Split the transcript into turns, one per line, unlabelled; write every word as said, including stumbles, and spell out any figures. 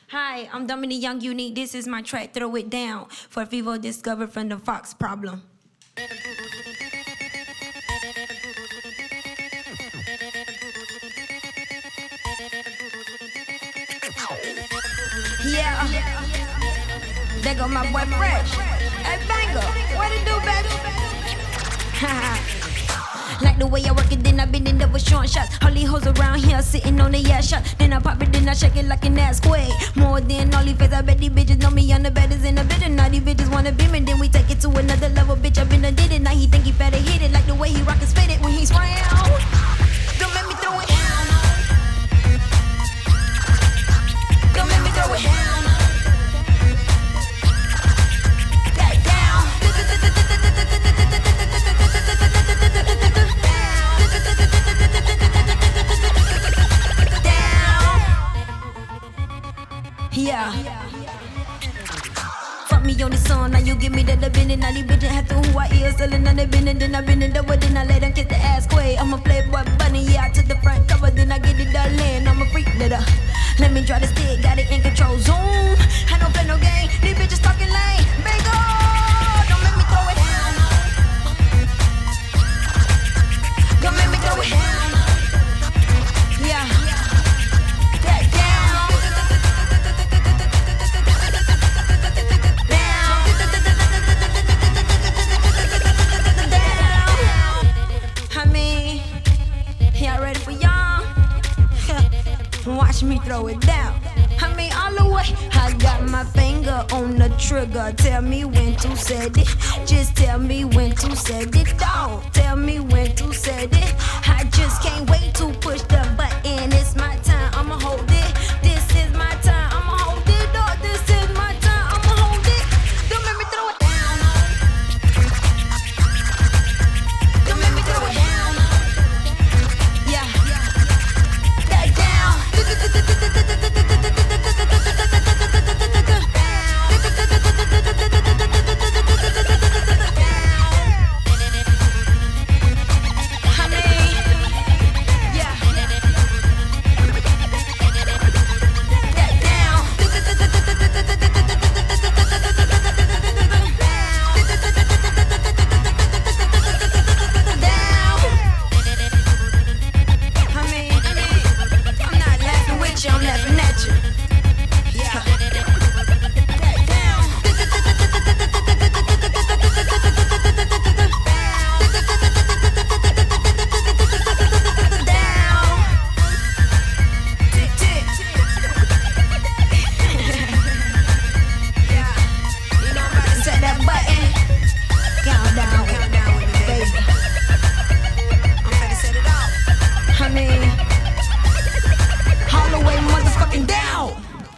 Hi, I'm Dominique Young Unique. This is my track, Throw It Down, for Fivo discovered from the Fox Problem. Yeah, there go my boy Fresh. Hey, Banger, what it do, baby? Like the way I work it, then I bend it over short shots. All these hoes around here sitting on the ass shot. Then I pop it, then I shake it like an ass quake. More than all these face, I bet these bitches know me. I'm the baddest in the building. Now these bitches wanna be me, then we take it to another level. Bitch, I been done did it. Now he think he better hit it. Like the way he rock his faded when he's spraying. Don't make me throw it down. Don't make me throw it down. That down. Yeah. Fuck me on the song, now you give me that the bending. Now these bitches have to who I is, selling on the bending. Then I bend it over, then I let them kiss the ass quay. I'm a playboy bunny, yeah, I took the front cover, then I get it all in. I'm a freak, nigga. Let me try the stick, got it in control. Zoom, I don't play no game. These bitches talking lame. Bingo, don't make me throw it down. Don't make me throw it down. Yeah. Watch me throw it down. I mean all the way. I got my finger on the trigger. Tell me when to set it. Just tell me when to set it. Don't tell me when to set it. I just can't wait to push the button. It's my time, I'ma hold it. This is my time, I'ma hold it. Oh, this is my time, I'ma hold it. Don't make me throw it down. Don't make me throw it down. Yeah. That down. I'm laughing at you. Yeah. That down. Down. Tick, tick. Yeah. You know I'm about to set that button. Count down, count down with me, baby. I'm ready to set it off. I mean, all the way motherfucking down.